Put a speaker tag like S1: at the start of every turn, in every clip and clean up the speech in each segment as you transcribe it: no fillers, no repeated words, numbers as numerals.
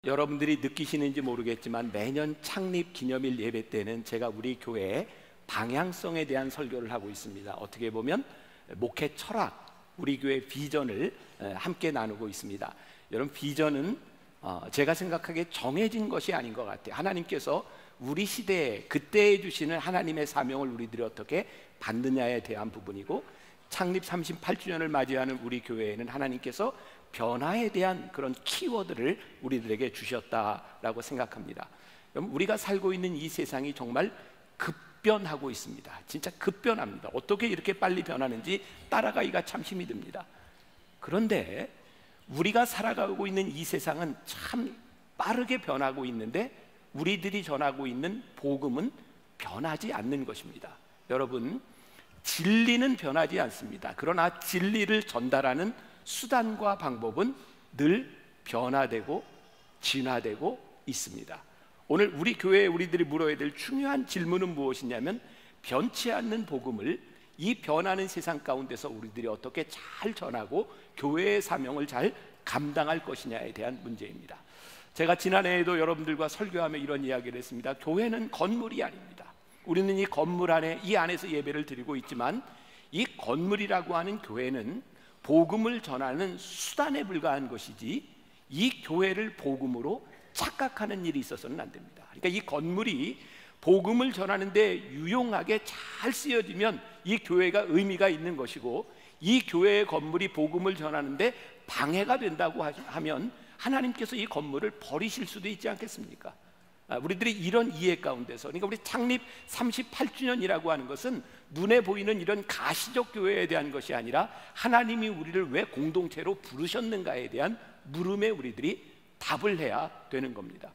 S1: 여러분들이 느끼시는지 모르겠지만 매년 창립 기념일 예배 때는 제가 우리 교회의 방향성에 대한 설교를 하고 있습니다. 어떻게 보면 목회 철학, 우리 교회 비전을 함께 나누고 있습니다. 여러분, 비전은 제가 생각하기에 정해진 것이 아닌 것 같아요. 하나님께서 우리 시대에 그때에 주시는 하나님의 사명을 우리들이 어떻게 받느냐에 대한 부분이고, 창립 38주년을 맞이하는 우리 교회에는 하나님께서 변화에 대한 그런 키워드를 우리들에게 주셨다라고 생각합니다. 여러분, 우리가 살고 있는 이 세상이 정말 급변하고 있습니다. 진짜 급변합니다. 어떻게 이렇게 빨리 변하는지 따라가기가 참 힘이 듭니다. 그런데 우리가 살아가고 있는 이 세상은 참 빠르게 변하고 있는데 우리들이 전하고 있는 복음은 변하지 않는 것입니다. 여러분, 진리는 변하지 않습니다. 그러나 진리를 전달하는 수단과 방법은 늘 변화되고 진화되고 있습니다. 오늘 우리 교회에 우리들이 물어야 될 중요한 질문은 무엇이냐면, 변치 않는 복음을 이 변하는 세상 가운데서 우리들이 어떻게 잘 전하고 교회의 사명을 잘 감당할 것이냐에 대한 문제입니다. 제가 지난해에도 여러분들과 설교하며 이런 이야기를 했습니다. 교회는 건물이 아닙니다. 우리는 이 건물 안에, 이 안에서 예배를 드리고 있지만 이 건물이라고 하는 교회는 복음을 전하는 수단에 불과한 것이지 이 교회를 복음으로 착각하는 일이 있어서는 안 됩니다. 그러니까 이 건물이 복음을 전하는데 유용하게 잘 쓰여지면 이 교회가 의미가 있는 것이고, 이 교회의 건물이 복음을 전하는데 방해가 된다고 하면 하나님께서 이 건물을 버리실 수도 있지 않겠습니까? 우리들이 이런 이해 가운데서, 그러니까 우리 창립 38주년이라고 하는 것은 눈에 보이는 이런 가시적 교회에 대한 것이 아니라 하나님이 우리를 왜 공동체로 부르셨는가에 대한 물음에 우리들이 답을 해야 되는 겁니다.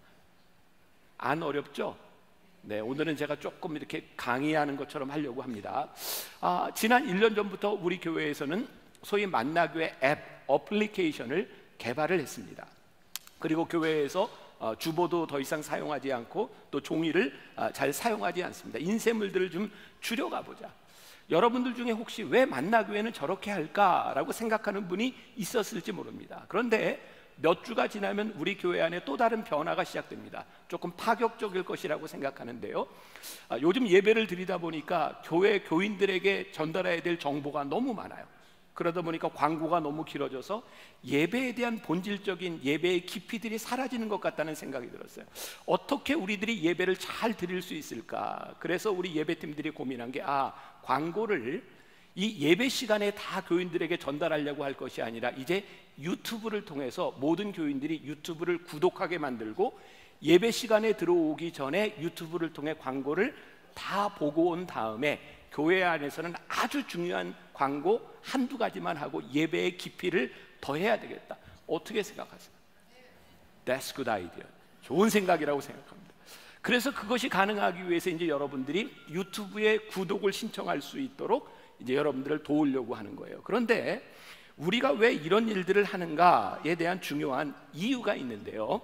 S1: 안 어렵죠? 네, 오늘은 제가 조금 이렇게 강의하는 것처럼 하려고 합니다. 지난 1년 전부터 우리 교회에서는 소위 만나교회 앱, 어플리케이션을 개발을 했습니다. 그리고 교회에서 주보도 더 이상 사용하지 않고 또 종이를 잘 사용하지 않습니다. 인쇄물들을 좀 줄여가 보자. 여러분들 중에 혹시 왜 만나교회는 저렇게 할까라고 생각하는 분이 있었을지 모릅니다. 그런데 몇 주가 지나면 우리 교회 안에 또 다른 변화가 시작됩니다. 조금 파격적일 것이라고 생각하는데요, 요즘 예배를 드리다 보니까 교회 교인들에게 전달해야 될 정보가 너무 많아요. 그러다 보니까 광고가 너무 길어져서 예배에 대한 본질적인 예배의 깊이들이 사라지는 것 같다는 생각이 들었어요. 어떻게 우리들이 예배를 잘 드릴 수 있을까? 그래서 우리 예배팀들이 고민한 게, 광고를 이 예배 시간에 다 교인들에게 전달하려고 할 것이 아니라 이제 유튜브를 통해서 모든 교인들이 유튜브를 구독하게 만들고, 예배 시간에 들어오기 전에 유튜브를 통해 광고를 다 보고 온 다음에 교회 안에서는 아주 중요한 광고 한두 가지만 하고 예배의 깊이를 더해야 되겠다. 어떻게 생각하세요? That's good idea. 좋은 생각이라고 생각합니다. 그래서 그것이 가능하기 위해서 이제 여러분들이 유튜브에 구독을 신청할 수 있도록 이제 여러분들을 도우려고 하는 거예요. 그런데 우리가 왜 이런 일들을 하는가에 대한 중요한 이유가 있는데요,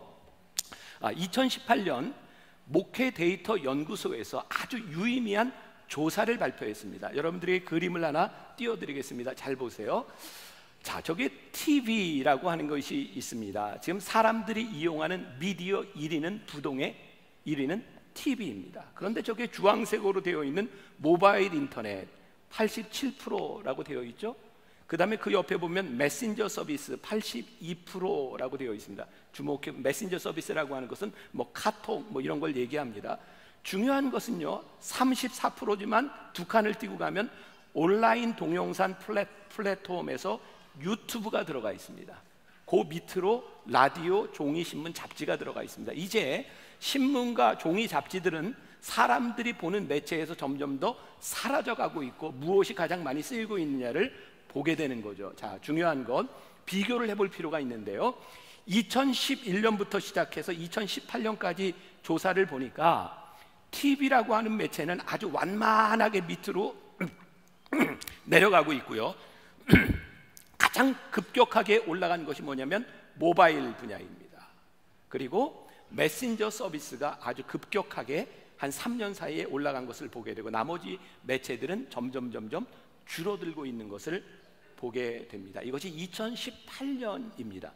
S1: 2018년 목회 데이터 연구소에서 아주 유의미한 조사를 발표했습니다. 여러분들에게 그림을 하나 띄워드리겠습니다. 잘 보세요. 자, 저게 TV라고 하는 것이 있습니다. 지금 사람들이 이용하는 미디어 1위는 부동의 1위는 TV입니다. 그런데 저게 주황색으로 되어 있는 모바일 인터넷 87%라고 되어 있죠. 그 다음에 그 옆에 보면 메신저 서비스 82%라고 되어 있습니다. 주목해, 메신저 서비스라고 하는 것은 뭐 카톡 뭐 이런 걸 얘기합니다. 중요한 것은요, 34%지만 두 칸을 띄고 가면 온라인 동영상 플랫폼에서 유튜브가 들어가 있습니다. 그 밑으로 라디오, 종이, 신문, 잡지가 들어가 있습니다. 이제 신문과 종이, 잡지들은 사람들이 보는 매체에서 점점 더 사라져가고 있고, 무엇이 가장 많이 쓰이고 있느냐를 보게 되는 거죠. 자, 중요한 건 비교를 해볼 필요가 있는데요, 2011년부터 시작해서 2018년까지 조사를 보니까 TV라고 하는 매체는 아주 완만하게 밑으로 내려가고 있고요, 가장 급격하게 올라간 것이 뭐냐면 모바일 분야입니다. 그리고 메신저 서비스가 아주 급격하게 한 3년 사이에 올라간 것을 보게 되고, 나머지 매체들은 점점 줄어들고 있는 것을 보게 됩니다. 이것이 2018년입니다.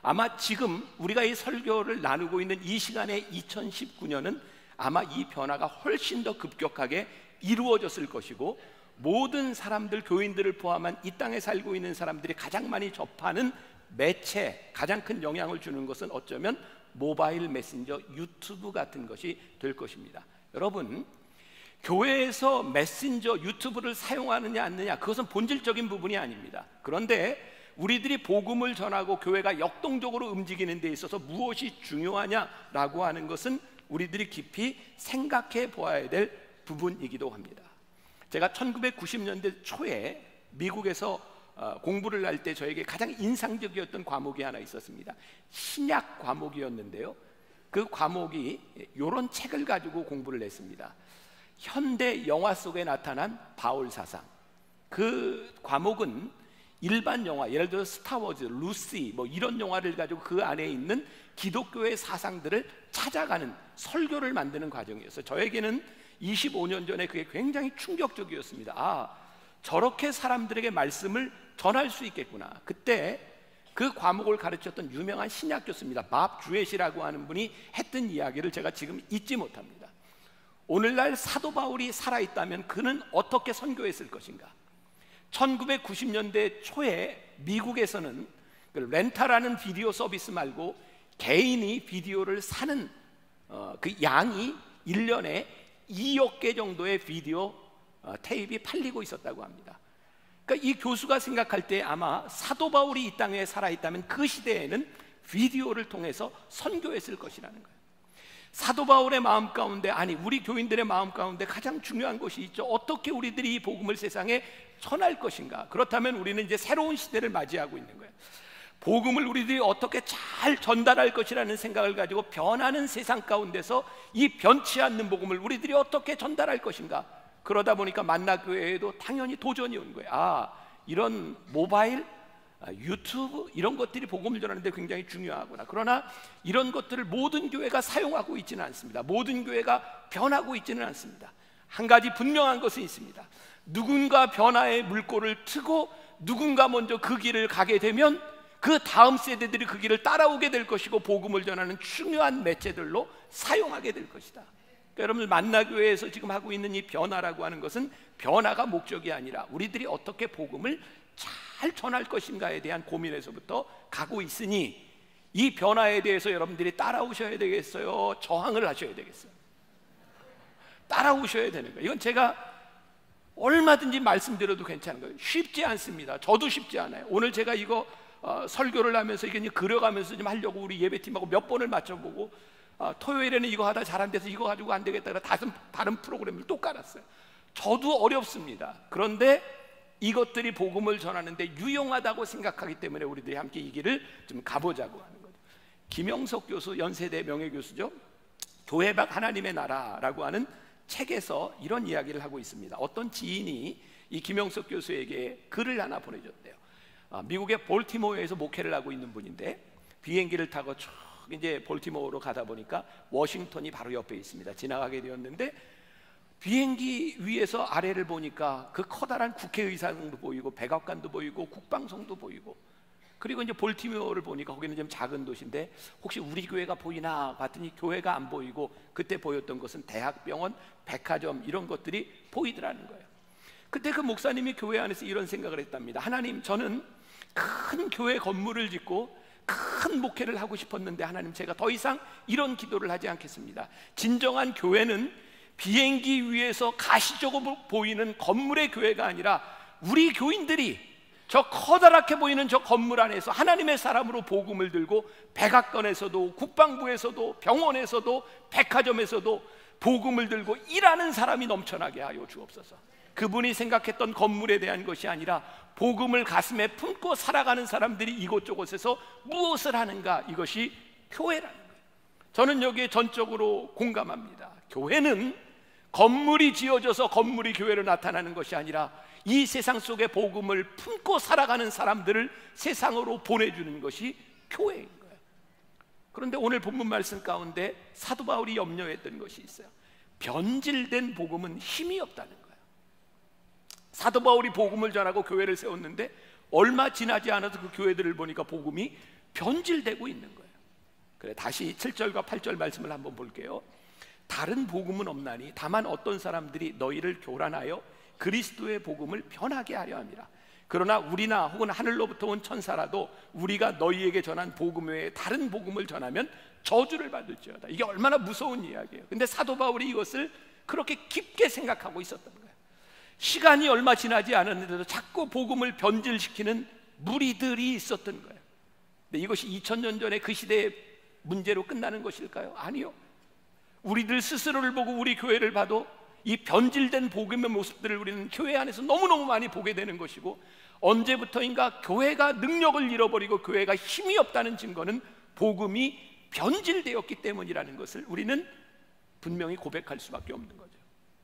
S1: 아마 지금 우리가 이 설교를 나누고 있는 이 시간에 2019년은 아마 이 변화가 훨씬 더 급격하게 이루어졌을 것이고, 모든 사람들, 교인들을 포함한 이 땅에 살고 있는 사람들이 가장 많이 접하는 매체, 가장 큰 영향을 주는 것은 어쩌면 모바일 메신저, 유튜브 같은 것이 될 것입니다. 여러분, 교회에서 메신저, 유튜브를 사용하느냐 않느냐, 그것은 본질적인 부분이 아닙니다. 그런데 우리들이 복음을 전하고 교회가 역동적으로 움직이는 데 있어서 무엇이 중요하냐라고 하는 것은 우리들이 깊이 생각해 보아야 될 부분이기도 합니다. 제가 1990년대 초에 미국에서 공부를 할 때 저에게 가장 인상적이었던 과목이 하나 있었습니다. 신약 과목이었는데요, 그 과목이 이런 책을 가지고 공부를 했습니다. 현대 영화 속에 나타난 바울 사상. 그 과목은 일반 영화, 예를 들어 스타워즈, 루시 뭐 이런 영화를 가지고 그 안에 있는 기독교의 사상들을 찾아가는 설교를 만드는 과정이었어요. 저에게는 25년 전에 그게 굉장히 충격적이었습니다. 아, 저렇게 사람들에게 말씀을 전할 수 있겠구나. 그때 그 과목을 가르쳤던 유명한 신약 교수입니다. 밥 주엣이라고 하는 분이 했던 이야기를 제가 지금 잊지 못합니다. 오늘날 사도 바울이 살아있다면 그는 어떻게 선교했을 것인가? 1990년대 초에 미국에서는 렌탈하는 비디오 서비스 말고 개인이 비디오를 사는 그 양이 1년에 2억 개 정도의 비디오 테이프가 팔리고 있었다고 합니다. 그러니까 이 교수가 생각할 때 아마 사도 바울이 이 땅에 살아있다면 그 시대에는 비디오를 통해서 선교했을 것이라는 거예요. 사도 바울의 마음 가운데, 아니 우리 교인들의 마음 가운데 가장 중요한 것이 있죠. 어떻게 우리들이 이 복음을 세상에 전할 것인가? 그렇다면 우리는 이제 새로운 시대를 맞이하고 있는 거예요. 복음을 우리들이 어떻게 잘 전달할 것이라는 생각을 가지고 변하는 세상 가운데서 이 변치 않는 복음을 우리들이 어떻게 전달할 것인가? 그러다 보니까 만나교회에도 당연히 도전이 온 거예요. 아, 이런 모바일, 유튜브 이런 것들이 복음을 전하는데 굉장히 중요하구나. 그러나 이런 것들을 모든 교회가 사용하고 있지는 않습니다. 모든 교회가 변하고 있지는 않습니다. 한 가지 분명한 것은 있습니다. 누군가 변화의 물꼬를 트고 누군가 먼저 그 길을 가게 되면 그 다음 세대들이 그 길을 따라오게 될 것이고 복음을 전하는 중요한 매체들로 사용하게 될 것이다. 그러니까 여러분들 만나교회에서 지금 하고 있는 이 변화라고 하는 것은 변화가 목적이 아니라 우리들이 어떻게 복음을 잘 전할 것인가에 대한 고민에서부터 가고 있으니, 이 변화에 대해서 여러분들이 따라오셔야 되겠어요? 저항을 하셔야 되겠어요? 따라오셔야 되는 거예요. 이건 제가 얼마든지 말씀드려도 괜찮은 거예요. 쉽지 않습니다. 저도 쉽지 않아요. 오늘 제가 이거 설교를 하면서 이게 그려가면서 좀 하려고 우리 예배팀하고 몇 번을 맞춰보고, 토요일에는 이거 하다 잘 안 돼서 이거 가지고 안 되겠다 다른 프로그램을 또 깔았어요. 저도 어렵습니다. 그런데 이것들이 복음을 전하는데 유용하다고 생각하기 때문에 우리들이 함께 이 길을 좀 가보자고 하는 거죠. 김영석 교수, 연세대 명예교수죠. 교회 밖 하나님의 나라라고 하는 책에서 이런 이야기를 하고 있습니다. 어떤 지인이 이 김영석 교수에게 글을 하나 보내줬대요. 미국의 볼티모어에서 목회를 하고 있는 분인데 비행기를 타고 쭉 이제 볼티모어로 가다 보니까 워싱턴이 바로 옆에 있습니다. 지나가게 되었는데 비행기 위에서 아래를 보니까 그 커다란 국회의사당도 보이고 백악관도 보이고 국방성도 보이고, 그리고 이제 볼티모어를 보니까 거기는 좀 작은 도시인데 혹시 우리 교회가 보이나 봤더니 교회가 안 보이고 그때 보였던 것은 대학병원, 백화점 이런 것들이 보이더라는 거예요. 그때 그 목사님이 교회 안에서 이런 생각을 했답니다. 하나님, 저는 큰 교회 건물을 짓고 큰 목회를 하고 싶었는데 하나님, 제가 더 이상 이런 기도를 하지 않겠습니다. 진정한 교회는 비행기 위에서 가시적으로 보이는 건물의 교회가 아니라 우리 교인들이 저 커다랗게 보이는 저 건물 안에서 하나님의 사람으로 복음을 들고 백악관에서도 국방부에서도 병원에서도 백화점에서도 복음을 들고 일하는 사람이 넘쳐나게 하여 주옵소서. 그분이 생각했던 건물에 대한 것이 아니라 복음을 가슴에 품고 살아가는 사람들이 이곳저곳에서 무엇을 하는가, 이것이 교회라는 거예요. 저는 여기에 전적으로 공감합니다. 교회는 건물이 지어져서 건물이 교회로 나타나는 것이 아니라 이 세상 속에 복음을 품고 살아가는 사람들을 세상으로 보내주는 것이 교회인 거예요. 그런데 오늘 본문 말씀 가운데 사도 바울이 염려했던 것이 있어요. 변질된 복음은 힘이 없다는 거예요. 사도 바울이 복음을 전하고 교회를 세웠는데 얼마 지나지 않아서 그 교회들을 보니까 복음이 변질되고 있는 거예요. 그래, 다시 7절과 8절 말씀을 한번 볼게요. 다른 복음은 없나니 다만 어떤 사람들이 너희를 교란하여 그리스도의 복음을 변하게 하려 함이라. 그러나 우리나 혹은 하늘로부터 온 천사라도 우리가 너희에게 전한 복음 외에 다른 복음을 전하면 저주를 받을지어다. 이게 얼마나 무서운 이야기예요. 근데 사도 바울이 이것을 그렇게 깊게 생각하고 있었던 거예요. 시간이 얼마 지나지 않았는데도 자꾸 복음을 변질시키는 무리들이 있었던 거예요. 근데 이것이 2000년 전에 그 시대의 문제로 끝나는 것일까요? 아니요. 우리들 스스로를 보고 우리 교회를 봐도 이 변질된 복음의 모습들을 우리는 교회 안에서 너무너무 많이 보게 되는 것이고, 언제부터인가 교회가 능력을 잃어버리고 교회가 힘이 없다는 증거는 복음이 변질되었기 때문이라는 것을 우리는 분명히 고백할 수밖에 없는 거죠.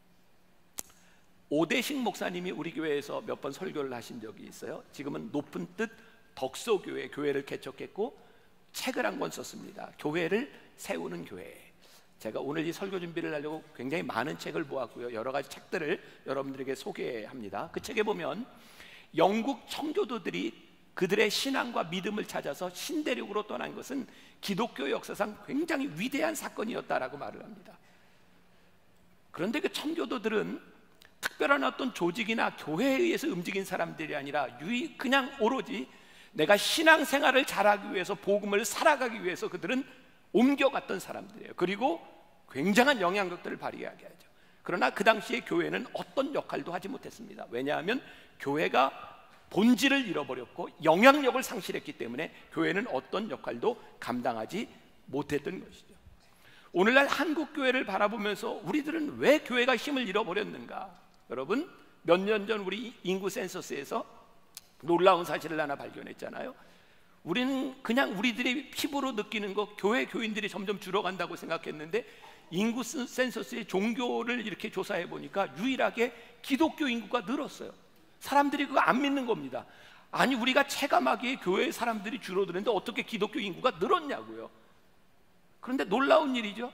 S1: 오대식 목사님이 우리 교회에서 몇 번 설교를 하신 적이 있어요. 지금은 높은 뜻 덕소교회를 개척했고 책을 한 권 썼습니다. 교회를 세우는 교회. 제가 오늘 이 설교 준비를 하려고 굉장히 많은 책을 모았고요, 여러 가지 책들을 여러분들에게 소개합니다. 그 책에 보면 영국 청교도들이 그들의 신앙과 믿음을 찾아서 신대륙으로 떠난 것은 기독교 역사상 굉장히 위대한 사건이었다라고 말을 합니다. 그런데 그 청교도들은 특별한 어떤 조직이나 교회에 의해서 움직인 사람들이 아니라 그냥 오로지 내가 신앙생활을 잘하기 위해서, 복음을 살아가기 위해서 그들은 옮겨갔던 사람들이에요. 그리고 굉장한 영향력들을 발휘하게 하죠. 그러나 그 당시에 교회는 어떤 역할도 하지 못했습니다. 왜냐하면 교회가 본질을 잃어버렸고 영향력을 상실했기 때문에 교회는 어떤 역할도 감당하지 못했던 것이죠. 오늘날 한국 교회를 바라보면서 우리들은 왜 교회가 힘을 잃어버렸는가? 여러분, 몇 년 전 우리 인구 센서스에서 놀라운 사실을 하나 발견했잖아요. 우리는 그냥 우리들이 피부로 느끼는 거, 교회 교인들이 점점 줄어간다고 생각했는데 인구 센서스의 종교를 이렇게 조사해 보니까 유일하게 기독교 인구가 늘었어요. 사람들이 그거 안 믿는 겁니다. 아니, 우리가 체감하기에 교회 사람들이 줄어드는데 어떻게 기독교 인구가 늘었냐고요. 그런데 놀라운 일이죠.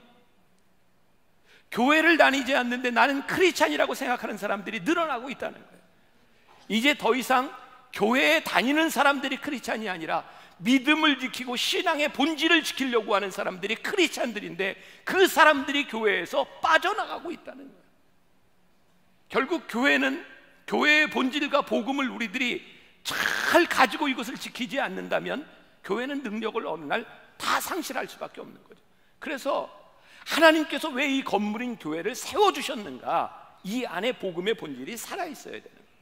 S1: 교회를 다니지 않는데 나는 크리스찬이라고 생각하는 사람들이 늘어나고 있다는 거예요. 이제 더 이상 교회에 다니는 사람들이 크리스찬이 아니라 믿음을 지키고 신앙의 본질을 지키려고 하는 사람들이 크리스찬들인데 그 사람들이 교회에서 빠져나가고 있다는 거예요. 결국 교회는 교회의 본질과 복음을 우리들이 잘 가지고 이것을 지키지 않는다면 교회는 능력을 어느 날 다 상실할 수밖에 없는 거죠. 그래서 하나님께서 왜 이 건물인 교회를 세워주셨는가? 이 안에 복음의 본질이 살아있어야 되는 거예요.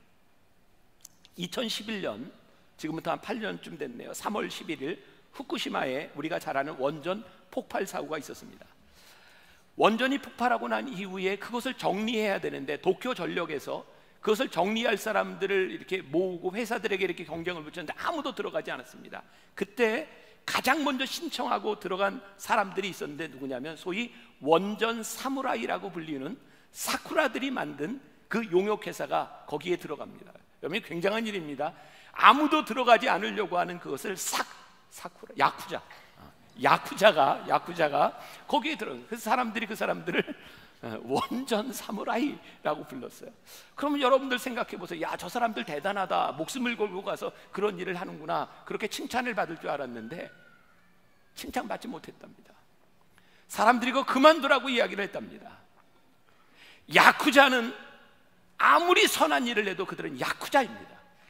S1: 2011년, 지금부터 한 8년쯤 됐네요. 3월 11일 후쿠시마에 우리가 잘 아는 원전 폭발 사고가 있었습니다. 원전이 폭발하고 난 이후에 그것을 정리해야 되는데 도쿄 전력에서 그것을 정리할 사람들을 이렇게 모으고 회사들에게 이렇게 경쟁을 붙였는데 아무도 들어가지 않았습니다. 그때 가장 먼저 신청하고 들어간 사람들이 있었는데 누구냐면 소위 원전 사무라이라고 불리는 사쿠라들이 만든 그 용역회사가 거기에 들어갑니다. 여러분, 굉장한 일입니다. 아무도 들어가지 않으려고 하는 그것을 사쿠라, 야쿠자가 거기에 들어가요. 그래서 사람들이 그 사람들을 원전 사무라이라고 불렀어요. 그러면 여러분들 생각해 보세요. 야, 저 사람들 대단하다, 목숨을 걸고 가서 그런 일을 하는구나, 그렇게 칭찬을 받을 줄 알았는데 칭찬받지 못했답니다. 사람들이 그거 그만두라고 이야기를 했답니다. 야쿠자는 아무리 선한 일을 해도 그들은 야쿠자입니다.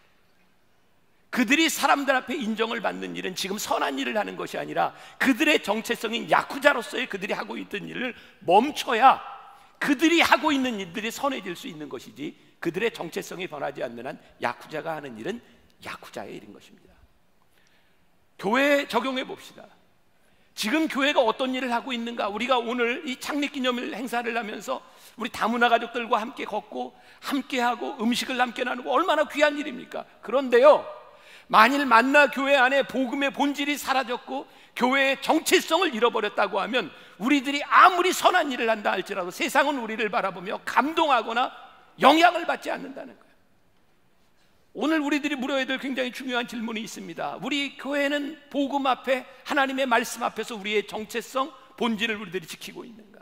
S1: 그들이 사람들 앞에 인정을 받는 일은 지금 선한 일을 하는 것이 아니라 그들의 정체성인 야쿠자로서의 그들이 하고 있던 일을 멈춰야 그들이 하고 있는 일들이 선해질 수 있는 것이지, 그들의 정체성이 변하지 않는 한 야쿠자가 하는 일은 야쿠자의 일인 것입니다. 교회에 적용해 봅시다. 지금 교회가 어떤 일을 하고 있는가? 우리가 오늘 이 창립기념일 행사를 하면서 우리 다문화 가족들과 함께 걷고 함께하고 음식을 함께 나누고 얼마나 귀한 일입니까? 그런데요, 만일 만나 교회 안에 복음의 본질이 사라졌고 교회의 정체성을 잃어버렸다고 하면 우리들이 아무리 선한 일을 한다 할지라도 세상은 우리를 바라보며 감동하거나 영향을 받지 않는다는 거예요. 오늘 우리들이 물어야 될 굉장히 중요한 질문이 있습니다. 우리 교회는 복음 앞에, 하나님의 말씀 앞에서 우리의 정체성, 본질을 우리들이 지키고 있는가?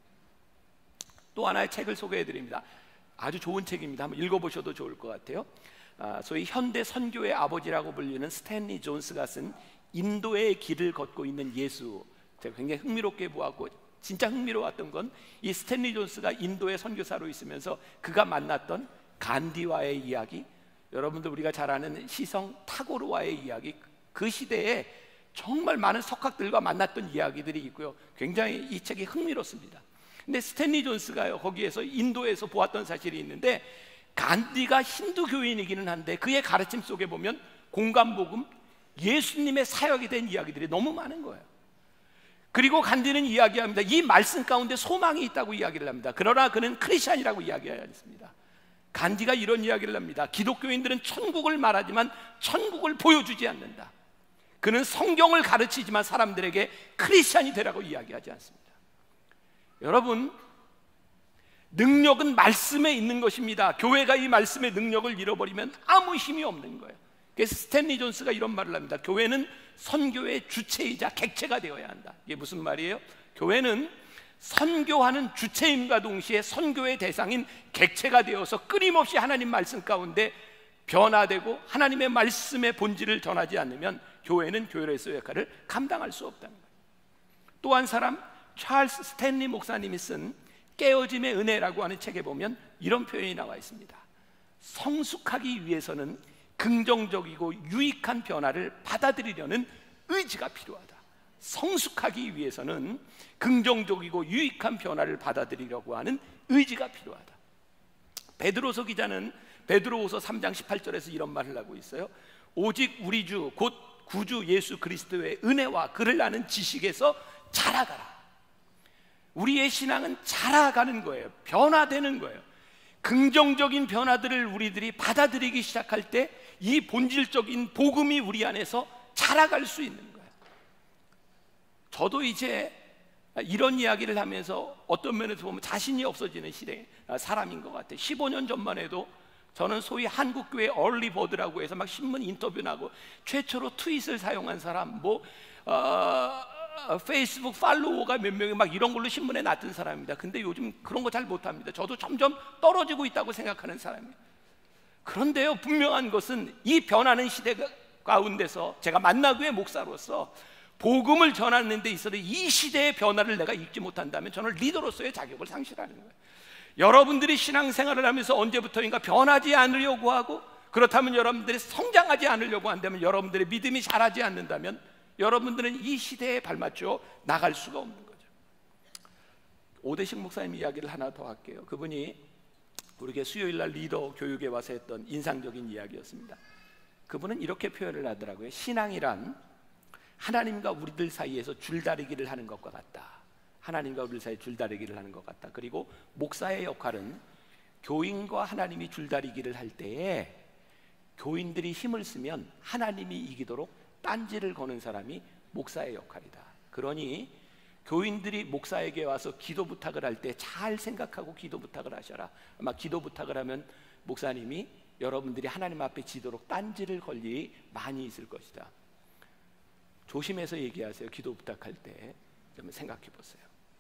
S1: 또 하나의 책을 소개해 드립니다. 아주 좋은 책입니다. 한번 읽어보셔도 좋을 것 같아요. 소위 현대 선교의 아버지라고 불리는 스탠리 존스가 쓴 인도의 길을 걷고 있는 예수, 제가 굉장히 흥미롭게 보았고 진짜 흥미로웠던 건 이 스탠리 존스가 인도의 선교사로 있으면서 그가 만났던 간디와의 이야기, 여러분들 우리가 잘 아는 시성 타고르와의 이야기, 그 시대에 정말 많은 석학들과 만났던 이야기들이 있고요. 굉장히 이 책이 흥미롭습니다. 근데 스탠리 존스가요, 거기에서 인도에서 보았던 사실이 있는데, 간디가 힌두 교인이기는 한데 그의 가르침 속에 보면 공감복음, 예수님의 사역에 대한 이야기들이 너무 많은 거예요. 그리고 간디는 이야기합니다. 이 말씀 가운데 소망이 있다고 이야기를 합니다. 그러나 그는 크리스찬이라고 이야기했습니다. 간디가 이런 이야기를 합니다. 기독교인들은 천국을 말하지만 천국을 보여주지 않는다. 그는 성경을 가르치지만 사람들에게 크리스찬이 되라고 이야기하지 않습니다. 여러분, 능력은 말씀에 있는 것입니다. 교회가 이 말씀의 능력을 잃어버리면 아무 힘이 없는 거예요. 그래서 스탠리 존스가 이런 말을 합니다. 교회는 선교의 주체이자 객체가 되어야 한다. 이게 무슨 말이에요? 교회는 선교하는 주체임과 동시에 선교의 대상인 객체가 되어서 끊임없이 하나님 말씀 가운데 변화되고 하나님의 말씀의 본질을 전하지 않으면 교회는 교회로서의 역할을 감당할 수 없다는 거예요. 또 한 사람, 찰스 스탠리 목사님이 쓴 깨어짐의 은혜라고 하는 책에 보면 이런 표현이 나와 있습니다. 성숙하기 위해서는 긍정적이고 유익한 변화를 받아들이려는 의지가 필요하다. 성숙하기 위해서는 긍정적이고 유익한 변화를 받아들이려고 하는 의지가 필요하다. 베드로서 기자는 베드로후서 3장 18절에서 이런 말을 하고 있어요. 오직 우리 주 곧 구주 예수 그리스도의 은혜와 그를 아는 지식에서 자라가라. 우리의 신앙은 자라가는 거예요. 변화되는 거예요. 긍정적인 변화들을 우리들이 받아들이기 시작할 때 이 본질적인 복음이 우리 안에서 자라갈 수 있는 거예요. 저도 이제 이런 이야기를 하면서 어떤 면에서 보면 자신이 없어지는 시대 사람인 것 같아요. 15년 전만 해도 저는 소위 한국교회 얼리버드라고 해서 막 신문 인터뷰하고 최초로 트윗을 사용한 사람, 페이스북 팔로워가 몇 명이 막 이런 걸로 신문에 났던 사람입니다. 근데 요즘 그런 거 잘 못합니다. 저도 점점 떨어지고 있다고 생각하는 사람이에요. 그런데요, 분명한 것은 이 변하는 시대 가운데서 제가 만나교회 목사로서 복음을 전하는 데 있어서 이 시대의 변화를 내가 읽지 못한다면 저는 리더로서의 자격을 상실하는 거예요. 여러분들이 신앙생활을 하면서 언제부터인가 변하지 않으려고 하고, 그렇다면 여러분들이 성장하지 않으려고 한다면, 여러분들의 믿음이 자라지 않는다면 여러분들은 이 시대에 발맞춰 나갈 수가 없는 거죠. 오대식 목사님 이야기를 하나 더 할게요. 그분이 우리에게 수요일날 리더 교육에 와서 했던 인상적인 이야기였습니다. 그분은 이렇게 표현을 하더라고요. 신앙이란 하나님과 우리들 사이에서 줄다리기를 하는 것과 같다. 하나님과 우리들 사이에 줄다리기를 하는 것 같다. 그리고 목사의 역할은 교인과 하나님이 줄다리기를 할 때에 교인들이 힘을 쓰면 하나님이 이기도록 딴지를 거는 사람이 목사의 역할이다. 그러니 교인들이 목사에게 와서 기도 부탁을 할 때 잘 생각하고 기도 부탁을 하셔라. 아마 기도 부탁을 하면 목사님이 여러분들이 하나님 앞에 지도록 딴지를 걸 일이 많이 있을 것이다. 조심해서 얘기하세요. 기도 부탁할 때 좀 생각해 보세요.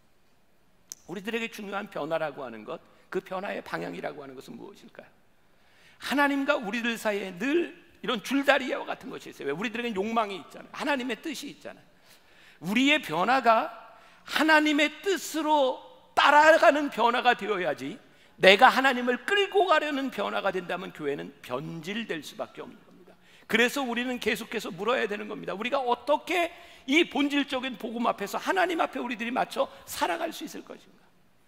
S1: 우리들에게 중요한 변화라고 하는 것, 그 변화의 방향이라고 하는 것은 무엇일까요? 하나님과 우리들 사이에 늘 이런 줄다리기와 같은 것이 있어요. 왜? 우리들에게는 욕망이 있잖아요. 하나님의 뜻이 있잖아요. 우리의 변화가 하나님의 뜻으로 따라가는 변화가 되어야지, 내가 하나님을 끌고 가려는 변화가 된다면 교회는 변질될 수밖에 없는 겁니다. 그래서 우리는 계속해서 물어야 되는 겁니다. 우리가 어떻게 이 본질적인 복음 앞에서 하나님 앞에 우리들이 맞춰 살아갈 수 있을 것인가?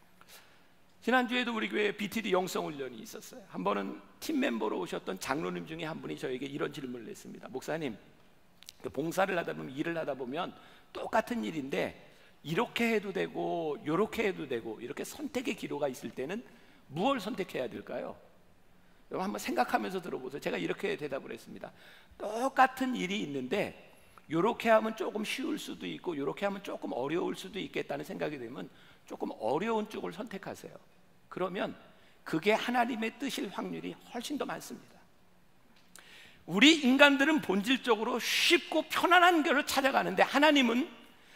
S1: 지난주에도 우리 교회에 BTD 영성훈련이 있었어요. 한 번은 팀 멤버로 오셨던 장로님 중에 한 분이 저에게 이런 질문을 했습니다. 목사님, 봉사를 하다 보면, 일을 하다 보면 똑같은 일인데 이렇게 해도 되고 이렇게 해도 되고 이렇게 선택의 기로가 있을 때는 무엇을 선택해야 될까요? 여러분 한번 생각하면서 들어보세요. 제가 이렇게 대답을 했습니다. 똑같은 일이 있는데 이렇게 하면 조금 쉬울 수도 있고 이렇게 하면 조금 어려울 수도 있겠다는 생각이 되면 조금 어려운 쪽을 선택하세요. 그러면 그게 하나님의 뜻일 확률이 훨씬 더 많습니다. 우리 인간들은 본질적으로 쉽고 편안한 길을 찾아가는데 하나님은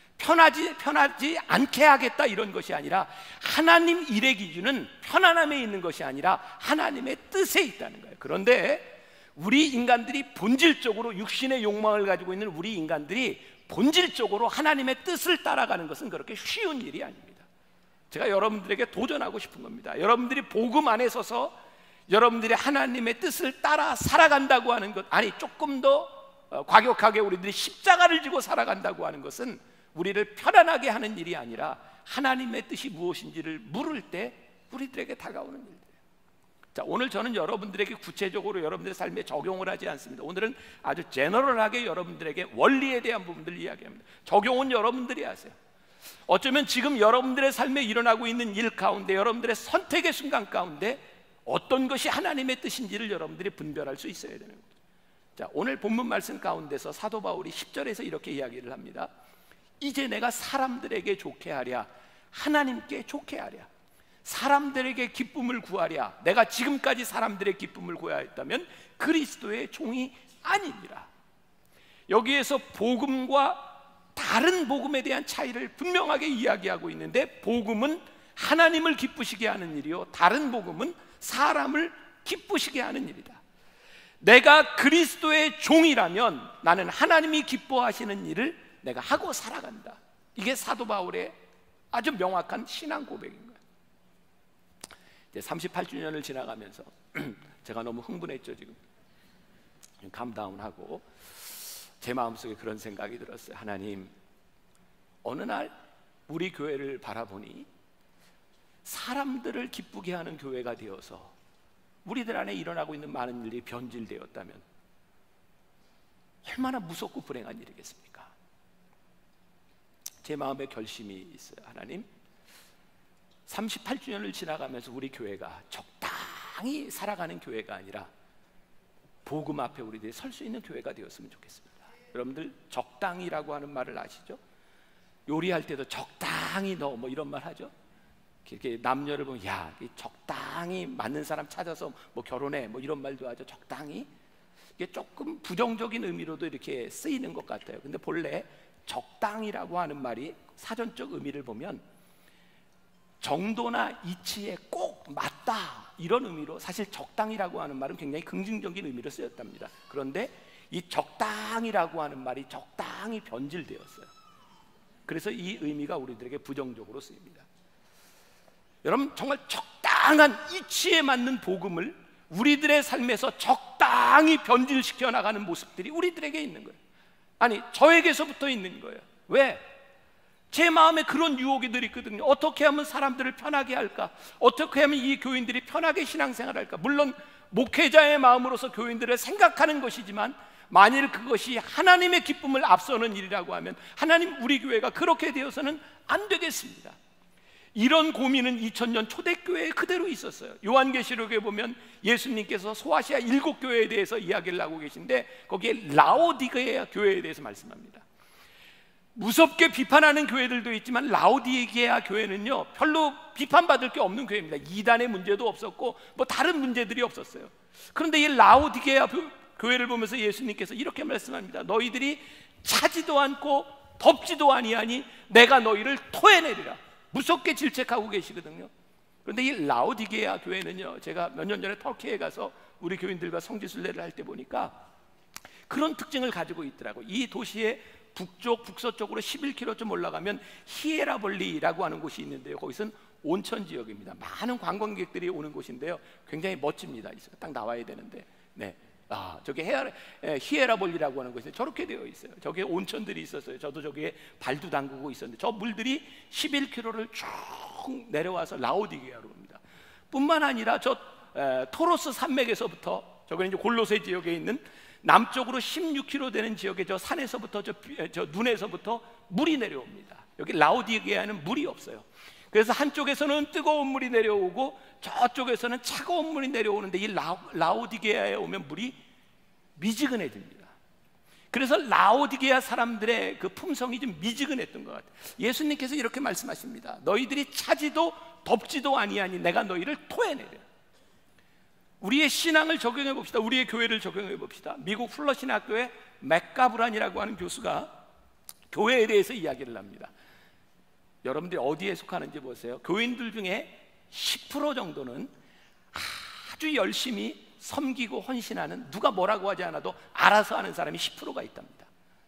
S1: 편하지 않게 하겠다 이런 것이 아니라, 하나님 일의 기준은 편안함에 있는 것이 아니라 하나님의 뜻에 있다는 거예요. 그런데 우리 인간들이 본질적으로 육신의 욕망을 가지고 있는 우리 인간들이 본질적으로 하나님의 뜻을 따라가는 것은 그렇게 쉬운 일이 아닙니다. 제가 여러분들에게 도전하고 싶은 겁니다. 여러분들이 복음 안에 서서 여러분들이 하나님의 뜻을 따라 살아간다고 하는 것, 아니 조금 더 과격하게 우리들이 십자가를 지고 살아간다고 하는 것은 우리를 편안하게 하는 일이 아니라 하나님의 뜻이 무엇인지를 물을 때 우리들에게 다가오는 일이에요. 자, 오늘 저는 여러분들에게 구체적으로 여러분들의 삶에 적용을 하지 않습니다. 오늘은 아주 제너럴하게 여러분들에게 원리에 대한 부분들을 이야기합니다. 적용은 여러분들이 하세요. 어쩌면 지금 여러분들의 삶에 일어나고 있는 일 가운데, 여러분들의 선택의 순간 가운데 어떤 것이 하나님의 뜻인지를 여러분들이 분별할 수 있어야 되는 거죠. 자, 오늘 본문 말씀 가운데서 사도 바울이 10절에서 이렇게 이야기를 합니다. 이제 내가 사람들에게 좋게 하랴, 하나님께 좋게 하랴, 사람들에게 기쁨을 구하랴. 내가 지금까지 사람들의 기쁨을 구해야 했다면 그리스도의 종이 아니니라. 여기에서 복음과 다른 복음에 대한 차이를 분명하게 이야기하고 있는데, 복음은 하나님을 기쁘시게 하는 일이요, 다른 복음은 사람을 기쁘시게 하는 일이다. 내가 그리스도의 종이라면 나는 하나님이 기뻐하시는 일을 내가 하고 살아간다. 이게 사도 바울의 아주 명확한 신앙 고백인 거예요. 이제 38주년을 지나가면서 제가 너무 흥분했죠. 지금 감다운하고 제 마음속에 그런 생각이 들었어요. 하나님, 어느 날 우리 교회를 바라보니 사람들을 기쁘게 하는 교회가 되어서 우리들 안에 일어나고 있는 많은 일이 변질되었다면 얼마나 무섭고 불행한 일이겠습니까? 제 마음에 결심이 있어요. 하나님, 38주년을 지나가면서 우리 교회가 적당히 살아가는 교회가 아니라 복음 앞에 우리들이 설 수 있는 교회가 되었으면 좋겠습니다. 여러분들 적당히라고 하는 말을 아시죠? 요리할 때도 적당히 넣어 뭐 이런 말 하죠. 이렇게 남녀를 보면 야, 적당히 맞는 사람 찾아서 뭐 결혼해 뭐 이런 말도 하죠. 적당히. 이게 조금 부정적인 의미로도 이렇게 쓰이는 것 같아요. 근데 본래 적당이라고 하는 말이 사전적 의미를 보면 정도나 이치에 꼭 맞다 이런 의미로, 사실 적당이라고 하는 말은 굉장히 긍정적인 의미로 쓰였답니다. 그런데 이 적당이라고 하는 말이 적당히 변질되었어요. 그래서 이 의미가 우리들에게 부정적으로 쓰입니다. 여러분, 정말 적당한 이치에 맞는 복음을 우리들의 삶에서 적당히 변질시켜 나가는 모습들이 우리들에게 있는 거예요. 아니, 저에게서부터 있는 거예요. 왜? 제 마음에 그런 유혹이 늘 있거든요. 어떻게 하면 사람들을 편하게 할까? 어떻게 하면 이 교인들이 편하게 신앙생활을 할까? 물론 목회자의 마음으로서 교인들을 생각하는 것이지만, 만일 그것이 하나님의 기쁨을 앞서는 일이라고 하면 하나님, 우리 교회가 그렇게 되어서는 안 되겠습니다. 이런 고민은 2000년 초대교회에 그대로 있었어요. 요한계시록에 보면 예수님께서 소아시아 7교회에 대해서 이야기를 하고 계신데, 거기에 라오디게아 교회에 대해서 말씀합니다. 무섭게 비판하는 교회들도 있지만 라오디게아 교회는요, 별로 비판받을 게 없는 교회입니다. 이단의 문제도 없었고 뭐 다른 문제들이 없었어요. 그런데 이 라오디게아 교회를 보면서 예수님께서 이렇게 말씀합니다. 너희들이 차지도 않고 덥지도 아니하니 내가 너희를 토해내리라. 무섭게 질책하고 계시거든요. 그런데 이 라오디게아 교회는요, 제가 몇 년 전에 터키에 가서 우리 교인들과 성지순례를 할 때 보니까 그런 특징을 가지고 있더라고요. 이 도시의 북서쪽으로 11km 좀 올라가면 히에라볼리라고 하는 곳이 있는데요, 거기서는 온천 지역입니다. 많은 관광객들이 오는 곳인데요, 굉장히 멋집니다. 딱 나와야 되는데, 네. 저기 히에라볼리라고 하는 곳에 저렇게 되어 있어요. 저기에 온천들이 있었어요. 저도 저기에 발도 담그고 있었는데, 저 물들이 11km를 쭉 내려와서 라오디게아로 옵니다. 뿐만 아니라 저 토로스 산맥에서부터, 저거는 이제 골로새 지역에 있는 남쪽으로 16km 되는 지역의 저 산에서부터, 저 눈에서부터 물이 내려옵니다. 여기 라오디게아는 물이 없어요. 그래서 한쪽에서는 뜨거운 물이 내려오고 저쪽에서는 차가운 물이 내려오는데, 이 라오디게아에 오면 물이 미지근해집니다. 그래서 라오디게아 사람들의 그 품성이 좀 미지근했던 것 같아요. 예수님께서 이렇게 말씀하십니다. 너희들이 차지도 덥지도 아니하니 내가 너희를 토해내려. 우리의 신앙을 적용해 봅시다. 우리의 교회를 적용해 봅시다. 미국 플러신 학교의 맥가브란이라고 하는 교수가 교회에 대해서 이야기를 합니다. 여러분들이 어디에 속하는지 보세요. 교인들 중에 10% 정도는 아주 열심히 섬기고 헌신하는, 누가 뭐라고 하지 않아도 알아서 하는 사람이 10%가 있답니다.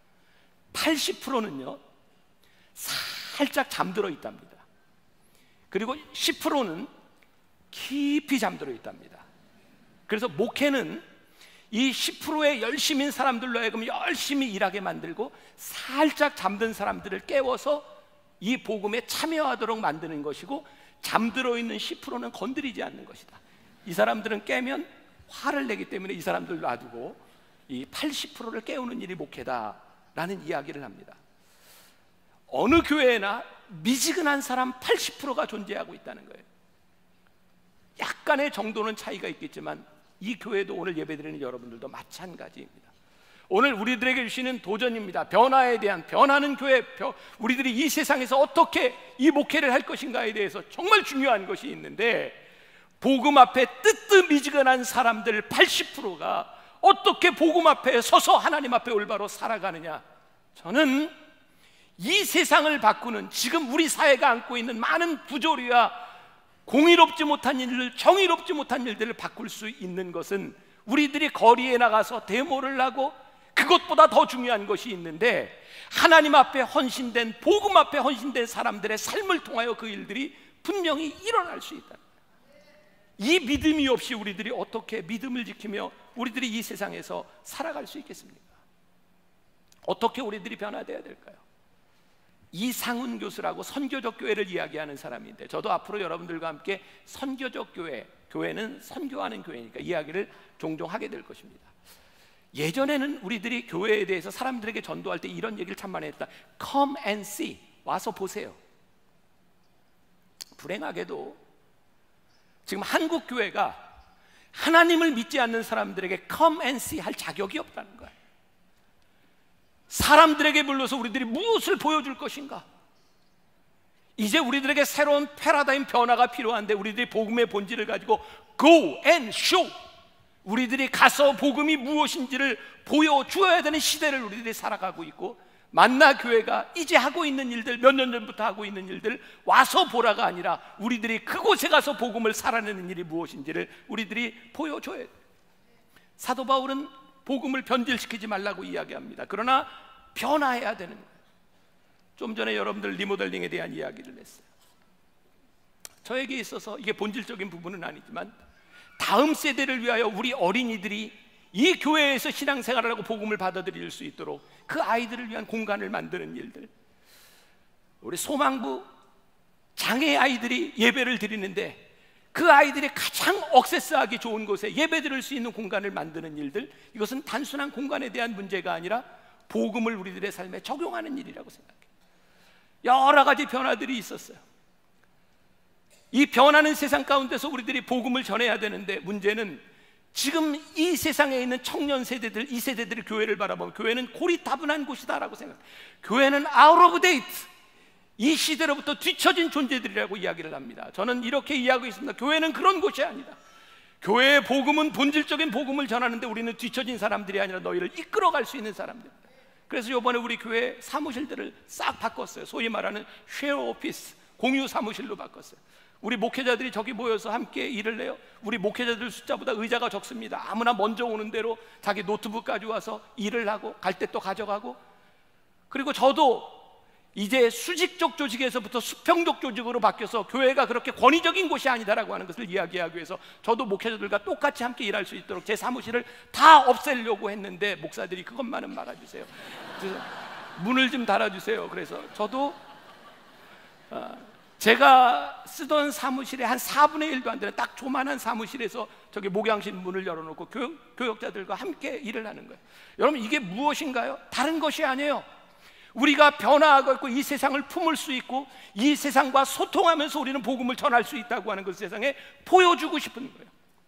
S1: 80%는요 살짝 잠들어 있답니다. 그리고 10%는 깊이 잠들어 있답니다. 그래서 목회는 이 10%의 열심인 사람들로 하여금 열심히 일하게 만들고 살짝 잠든 사람들을 깨워서 이 복음에 참여하도록 만드는 것이고, 잠들어 있는 10%는 건드리지 않는 것이다. 이 사람들은 깨면 화를 내기 때문에 이 사람들 놔두고 이 80%를 깨우는 일이 목회다라는 이야기를 합니다. 어느 교회나 미지근한 사람 80%가 존재하고 있다는 거예요. 약간의 정도는 차이가 있겠지만 이 교회도 오늘 예배드리는 여러분들도 마찬가지입니다. 오늘 우리들에게 주시는 도전입니다. 변화에 대한, 변하는 교회, 우리들이 이 세상에서 어떻게 이 목회를 할 것인가에 대해서 정말 중요한 것이 있는데, 복음 앞에 뜨뜻미지근한 사람들 80%가 어떻게 복음 앞에 서서 하나님 앞에 올바로 살아가느냐. 저는 이 세상을 바꾸는, 지금 우리 사회가 안고 있는 많은 부조리와 공의롭지 못한 일들, 정의롭지 못한 일들을 바꿀 수 있는 것은 우리들이 거리에 나가서 데모를 하고, 그것보다 더 중요한 것이 있는데, 하나님 앞에 헌신된, 복음 앞에 헌신된 사람들의 삶을 통하여 그 일들이 분명히 일어날 수 있다. 이 믿음이 없이 우리들이 어떻게 믿음을 지키며 우리들이 이 세상에서 살아갈 수 있겠습니까? 어떻게 우리들이 변화되어야 될까요? 이상훈 교수라고 선교적 교회를 이야기하는 사람인데, 저도 앞으로 여러분들과 함께 선교적 교회, 교회는 선교하는 교회니까 이야기를 종종 하게 될 것입니다. 예전에는 우리들이 교회에 대해서 사람들에게 전도할 때 이런 얘기를 참 많이 했다. Come and see, 와서 보세요. 불행하게도 지금 한국 교회가 하나님을 믿지 않는 사람들에게 Come and see 할 자격이 없다는 거예요. 사람들에게 불러서 우리들이 무엇을 보여줄 것인가? 이제 우리들에게 새로운 패러다임 변화가 필요한데, 우리들이 복음의 본질을 가지고 Go and show, 우리들이 가서 복음이 무엇인지를 보여주어야 되는 시대를 우리들이 살아가고 있고, 만나 교회가 이제 하고 있는 일들, 몇 년 전부터 하고 있는 일들 와서 보라가 아니라 우리들이 그곳에 가서 복음을 살아내는 일이 무엇인지를 우리들이 보여줘야 돼요. 사도 바울은 복음을 변질시키지 말라고 이야기합니다. 그러나 변화해야 되는 거예요. 좀 전에 여러분들 리모델링에 대한 이야기를 했어요. 저에게 있어서 이게 본질적인 부분은 아니지만, 다음 세대를 위하여 우리 어린이들이 이 교회에서 신앙생활을 하고 복음을 받아들일 수 있도록 그 아이들을 위한 공간을 만드는 일들, 우리 소망부 장애 아이들이 예배를 드리는데 그 아이들이 가장 억세스하기 좋은 곳에 예배 드릴 수 있는 공간을 만드는 일들, 이것은 단순한 공간에 대한 문제가 아니라 복음을 우리들의 삶에 적용하는 일이라고 생각해요. 여러 가지 변화들이 있었어요. 이 변하는 세상 가운데서 우리들이 복음을 전해야 되는데, 문제는 지금 이 세상에 있는 청년 세대들, 이 세대들이 교회를 바라보면 교회는 고리타분한 곳이다라고 생각해요. 교회는 out of date, 이 시대로부터 뒤처진 존재들이라고 이야기를 합니다. 저는 이렇게 이야기하고 있습니다. 교회는 그런 곳이 아니다. 교회의 복음은 본질적인 복음을 전하는데, 우리는 뒤처진 사람들이 아니라 너희를 이끌어갈 수 있는 사람들. 그래서 이번에 우리 교회 사무실들을 싹 바꿨어요. 소위 말하는 쉐어 오피스, 공유 사무실로 바꿨어요. 우리 목회자들이 저기 모여서 함께 일을 해요. 우리 목회자들 숫자보다 의자가 적습니다. 아무나 먼저 오는 대로 자기 노트북 가져와서 일을 하고, 갈 때 또 가져가고. 그리고 저도 이제 수직적 조직에서부터 수평적 조직으로 바뀌어서 교회가 그렇게 권위적인 곳이 아니다라고 하는 것을 이야기하기 위해서 저도 목회자들과 똑같이 함께 일할 수 있도록 제 사무실을 다 없애려고 했는데, 목사들이 그것만은 막아주세요. 그래서 문을 좀 달아주세요. 그래서 저도 제가 쓰던 사무실의 한 4분의 1도 안 되는 딱 조만한 사무실에서 저기 목양실 문을 열어놓고 교역자들과 함께 일을 하는 거예요. 여러분, 이게 무엇인가요? 다른 것이 아니에요. 우리가 변화하고 있고 이 세상을 품을 수 있고 이 세상과 소통하면서 우리는 복음을 전할 수 있다고 하는 것을 세상에 보여주고 싶은 거예요.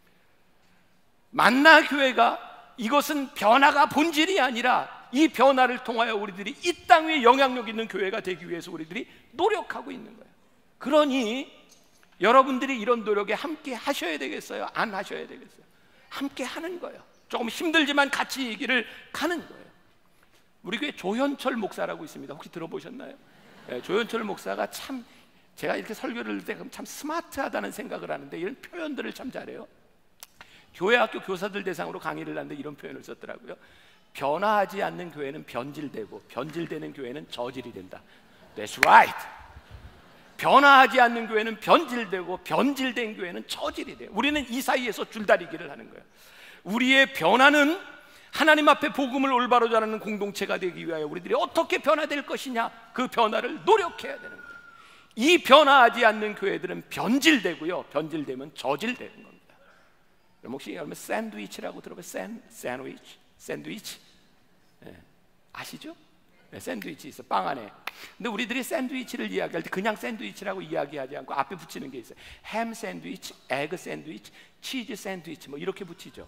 S1: 만나 교회가, 이것은 변화가 본질이 아니라 이 변화를 통하여 우리들이 이 땅 위에 영향력 있는 교회가 되기 위해서 우리들이 노력하고 있는 거예요. 그러니 여러분들이 이런 노력에 함께 하셔야 되겠어요? 안 하셔야 되겠어요? 함께 하는 거예요. 조금 힘들지만 같이 이 길을 가는 거예요. 우리 교회 조현철 목사라고 있습니다. 혹시 들어보셨나요? 네, 조현철 목사가 참, 제가 이렇게 설교를 할 때 참 스마트하다는 생각을 하는데 이런 표현들을 참 잘해요. 교회학교 교사들 대상으로 강의를 하는데 이런 표현을 썼더라고요. 변화하지 않는 교회는 변질되고 변질되는 교회는 저질이 된다. That's right. 변화하지 않는 교회는 변질되고 변질된 교회는 저질이 돼요. 우리는 이 사이에서 줄다리기를 하는 거예요. 우리의 변화는 하나님 앞에 복음을 올바로 전하는 공동체가 되기 위하여 우리들이 어떻게 변화될 것이냐, 그 변화를 노력해야 되는 거예요. 이 변화하지 않는 교회들은 변질되고요, 변질되면 저질되는 겁니다. 혹시 여러분 샌드위치라고 들어봐요? 샌드위치 네. 아시죠? 네, 샌드위치 있어, 빵 안에. 근데 우리들이 샌드위치를 이야기할 때 그냥 샌드위치라고 이야기하지 않고 앞에 붙이는 게 있어요. 햄 샌드위치, 에그 샌드위치, 치즈 샌드위치 뭐 이렇게 붙이죠.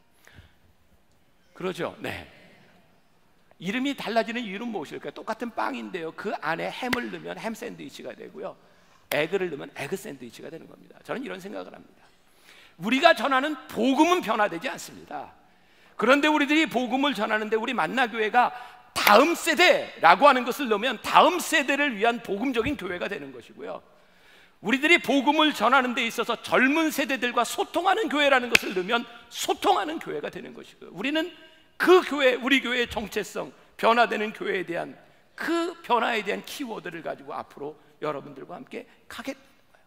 S1: 그러죠? 네. 이름이 달라지는 이유는 무엇일까요? 똑같은 빵인데요, 그 안에 햄을 넣으면 햄 샌드위치가 되고요, 에그를 넣으면 에그 샌드위치가 되는 겁니다. 저는 이런 생각을 합니다. 우리가 전하는 복음은 변화되지 않습니다. 그런데 우리들이 복음을 전하는데 우리 만나교회가 다음 세대라고 하는 것을 넣으면 다음 세대를 위한 복음적인 교회가 되는 것이고요, 우리들이 복음을 전하는 데 있어서 젊은 세대들과 소통하는 교회라는 것을 넣으면 소통하는 교회가 되는 것이고요, 우리는 그 교회, 우리 교회의 정체성, 변화되는 교회에 대한 그 변화에 대한 키워드를 가지고 앞으로 여러분들과 함께 가겠습니다.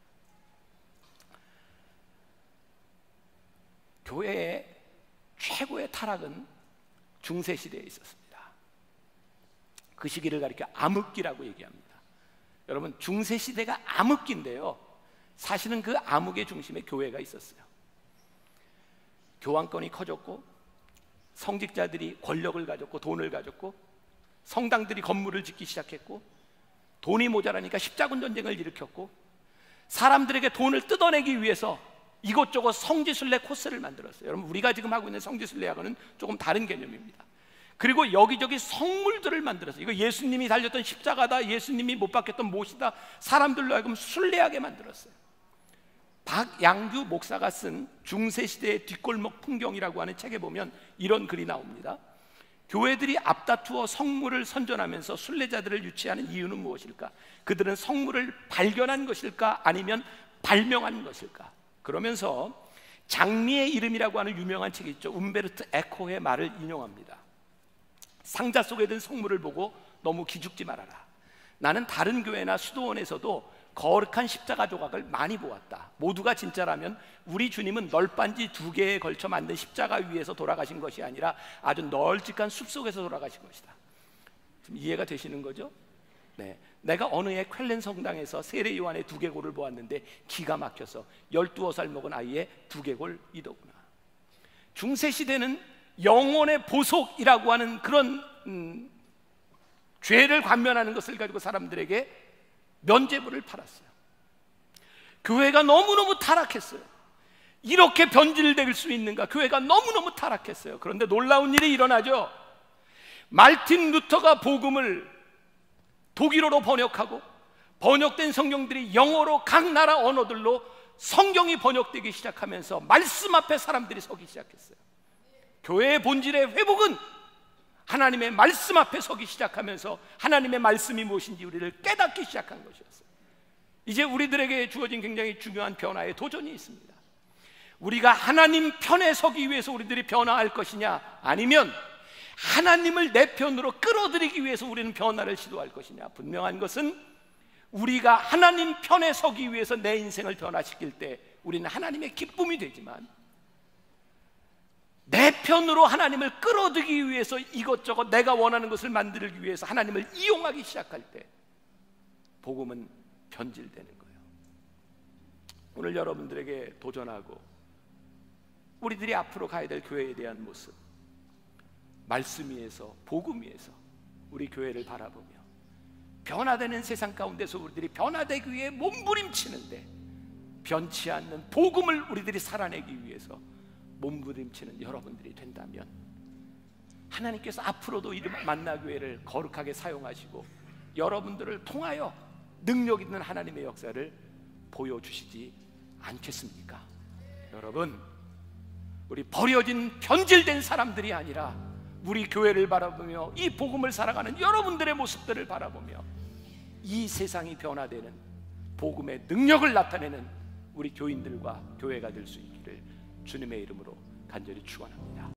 S1: 교회의 최고의 타락은 중세시대에 있었습니다. 그 시기를 가리켜 암흑기라고 얘기합니다. 여러분, 중세시대가 암흑기인데요, 사실은 그 암흑의 중심에 교회가 있었어요. 교황권이 커졌고, 성직자들이 권력을 가졌고 돈을 가졌고, 성당들이 건물을 짓기 시작했고, 돈이 모자라니까 십자군 전쟁을 일으켰고, 사람들에게 돈을 뜯어내기 위해서 이것저것 성지순례 코스를 만들었어요. 여러분, 우리가 지금 하고 있는 성지순례하고는 조금 다른 개념입니다. 그리고 여기저기 성물들을 만들었어요. 이거 예수님이 달렸던 십자가다, 예수님이 못 박혔던 못이다, 사람들로 하여금 순례하게 만들었어요. 박양규 목사가 쓴 중세시대의 뒷골목 풍경이라고 하는 책에 보면 이런 글이 나옵니다. 교회들이 앞다투어 성물을 선전하면서 순례자들을 유치하는 이유는 무엇일까? 그들은 성물을 발견한 것일까? 아니면 발명한 것일까? 그러면서 장미의 이름이라고 하는 유명한 책이 있죠. 움베르토 에코의 말을 인용합니다. 상자 속에 든 성물을 보고 너무 기죽지 말아라. 나는 다른 교회나 수도원에서도 거룩한 십자가 조각을 많이 보았다. 모두가 진짜라면 우리 주님은 널빤지 2개에 걸쳐 만든 십자가 위에서 돌아가신 것이 아니라 아주 널찍한 숲속에서 돌아가신 것이다. 지금 이해가 되시는 거죠? 네. 내가 어느 해 쾰른 성당에서 세례 요한의 두개골을 보았는데 기가 막혀서 12살 먹은 아이의 두개골이더구나. 중세시대는 영혼의 보속이라고 하는 그런 죄를 관면하는 것을 가지고 사람들에게 면죄부를 팔았어요. 교회가 너무너무 타락했어요. 이렇게 변질될 수 있는가? 교회가 너무너무 타락했어요. 그런데 놀라운 일이 일어나죠. 말틴 루터가 복음을 독일어로 번역하고 번역된 성경들이 영어로 각 나라 언어들로 성경이 번역되기 시작하면서 말씀 앞에 사람들이 서기 시작했어요. 교회의 본질의 회복은 하나님의 말씀 앞에 서기 시작하면서 하나님의 말씀이 무엇인지 우리를 깨닫기 시작한 것이었어요. 이제 우리들에게 주어진 굉장히 중요한 변화의 도전이 있습니다. 우리가 하나님 편에 서기 위해서 우리들이 변화할 것이냐, 아니면 하나님을 내 편으로 끌어들이기 위해서 우리는 변화를 시도할 것이냐. 분명한 것은 우리가 하나님 편에 서기 위해서 내 인생을 변화시킬 때 우리는 하나님의 기쁨이 되지만, 내 편으로 하나님을 끌어들이기 위해서 이것저것 내가 원하는 것을 만들기 위해서 하나님을 이용하기 시작할 때 복음은 변질되는 거예요. 오늘 여러분들에게 도전하고 우리들이 앞으로 가야 될 교회에 대한 모습, 말씀 위에서, 복음 위에서 우리 교회를 바라보며 변화되는 세상 가운데서 우리들이 변화되기 위해 몸부림치는데 변치 않는 복음을 우리들이 살아내기 위해서 몸부림치는 여러분들이 된다면 하나님께서 앞으로도 이 만나교회를 거룩하게 사용하시고 여러분들을 통하여 능력 있는 하나님의 역사를 보여주시지 않겠습니까? 여러분, 우리 버려진 변질된 사람들이 아니라 우리 교회를 바라보며 이 복음을 살아가는 여러분들의 모습들을 바라보며 이 세상이 변화되는 복음의 능력을 나타내는 우리 교인들과 교회가 될 수 있기를 주님의 이름으로 간절히 축원합니다.